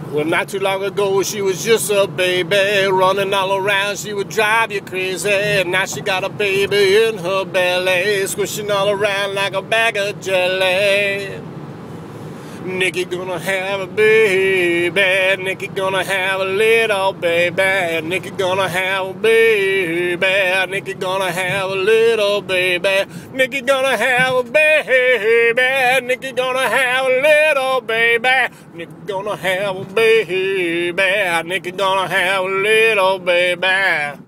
Well, not too long ago, she was just a baby, running all around, she would drive you crazy. And now she got a baby in her belly, squishing all around like a bag of jelly. Nikki gonna have a baby, Nikki gonna have a little baby, Nikki gonna have a baby, Nikki gonna have a little baby, Nikki gonna have a baby, Nikki gonna have a little baby, Nikki gonna have a baby, Nikki gonna have a little baby.